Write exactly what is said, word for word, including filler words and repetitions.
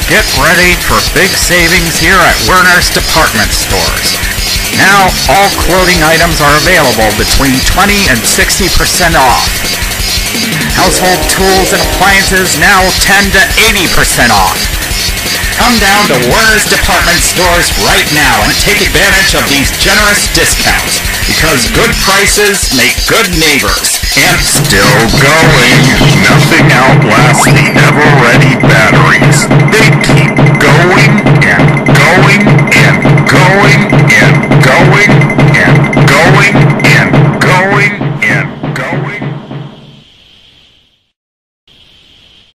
Get ready for big savings here at Werner's Department Stores. Now, all clothing items are available between twenty and sixty percent off. Household tools and appliances now ten to eighty percent off. Come down to Werner's Department Stores right now and take advantage of these generous discounts, because good prices make good neighbors. And Still going. Nothing outlasts the Eveready batteries. They keep going and